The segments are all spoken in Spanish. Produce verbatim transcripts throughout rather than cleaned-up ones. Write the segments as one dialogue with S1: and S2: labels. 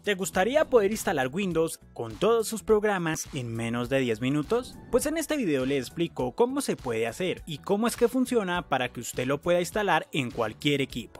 S1: ¿Te gustaría poder instalar Windows con todos sus programas en menos de diez minutos? Pues en este video le explico cómo se puede hacer y cómo es que funciona para que usted lo pueda instalar en cualquier equipo.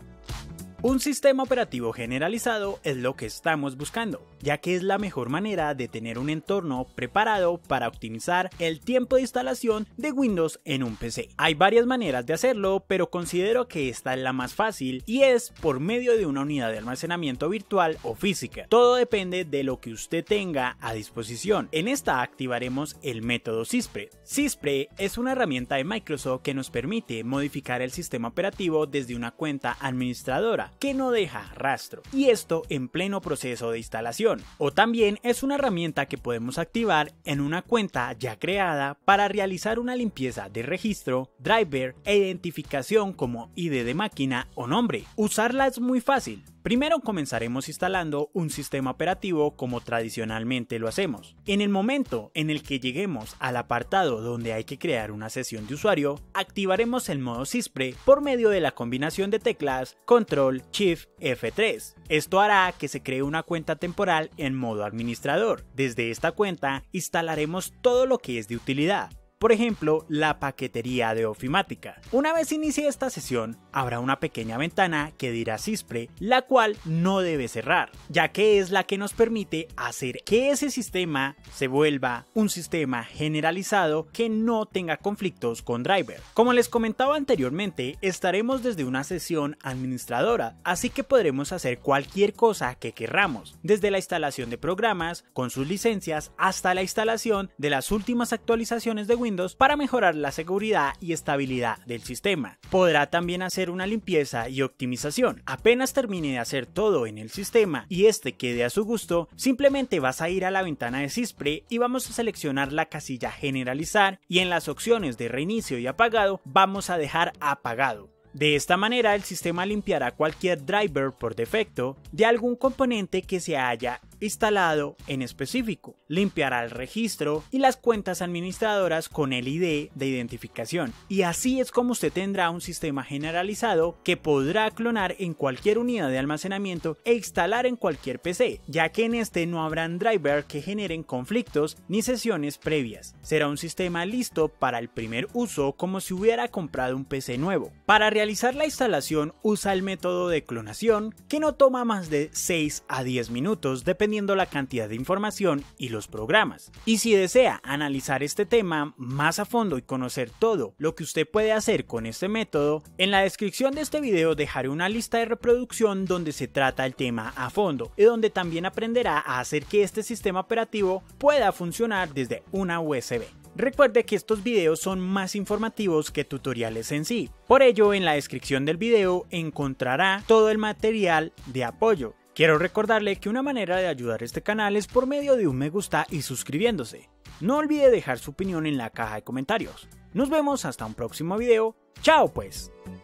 S1: Un sistema operativo generalizado es lo que estamos buscando, ya que es la mejor manera de tener un entorno preparado para optimizar el tiempo de instalación de Windows en un P C. Hay varias maneras de hacerlo, pero considero que esta es la más fácil y es por medio de una unidad de almacenamiento virtual o física. Todo depende de lo que usted tenga a disposición. En esta activaremos el método Syspre. Syspre es una herramienta de Microsoft que nos permite modificar el sistema operativo desde una cuenta administradora que no deja rastro, y esto en pleno proceso de instalación. O también es una herramienta que podemos activar en una cuenta ya creada para realizar una limpieza de registro, driver e identificación como I D de máquina o nombre. Usarla es muy fácil. Primero comenzaremos instalando un sistema operativo como tradicionalmente lo hacemos. En el momento en el que lleguemos al apartado donde hay que crear una sesión de usuario, activaremos el modo Syspre por medio de la combinación de teclas Control Shift F tres. Esto hará que se cree una cuenta temporal en modo administrador. Desde esta cuenta instalaremos todo lo que es de utilidad. Por ejemplo, la paquetería de ofimática. Una vez inicie esta sesión, habrá una pequeña ventana que dirá Syspre, la cual no debe cerrar, ya que es la que nos permite hacer que ese sistema se vuelva un sistema generalizado que no tenga conflictos con driver. Como les comentaba anteriormente, estaremos desde una sesión administradora, así que podremos hacer cualquier cosa que querramos, desde la instalación de programas con sus licencias hasta la instalación de las últimas actualizaciones de Windows para mejorar la seguridad y estabilidad del sistema. Podrá también hacer una limpieza y optimización. Apenas termine de hacer todo en el sistema y este quede a su gusto, simplemente vas a ir a la ventana de Syspre y vamos a seleccionar la casilla generalizar, y en las opciones de reinicio y apagado vamos a dejar apagado. De esta manera el sistema limpiará cualquier driver por defecto de algún componente que se haya instalado en específico, limpiará el registro y las cuentas administradoras con el I D de identificación, y así es como usted tendrá un sistema generalizado que podrá clonar en cualquier unidad de almacenamiento e instalar en cualquier P C, ya que en este no habrán drivers que generen conflictos ni sesiones previas. Será un sistema listo para el primer uso, como si hubiera comprado un P C nuevo. Para realizar la instalación usa el método de clonación, que no toma más de seis a diez minutos dependiendo la cantidad de información y los programas. Y si desea analizar este tema más a fondo y conocer todo lo que usted puede hacer con este método, en la descripción de este video dejaré una lista de reproducción donde se trata el tema a fondo y donde también aprenderá a hacer que este sistema operativo pueda funcionar desde una U S B. Recuerde que estos videos son más informativos que tutoriales en sí, por ello en la descripción del video encontrará todo el material de apoyo. Quiero recordarle que una manera de ayudar a este canal es por medio de un me gusta y suscribiéndose. No olvide dejar su opinión en la caja de comentarios. Nos vemos hasta un próximo video. ¡Chao pues!